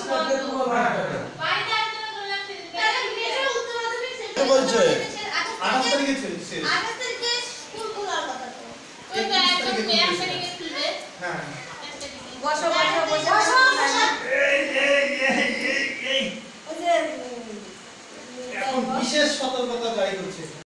বলছে 28 তারিখে শেষ। 28 তারিখে স্কুল খোলার কথা তো। ওই তো একদম 1 তারিখে খুলবে। হ্যাঁ বসো বসো বসো এই এখন বিশেষ সতর্কতা জারি করছে।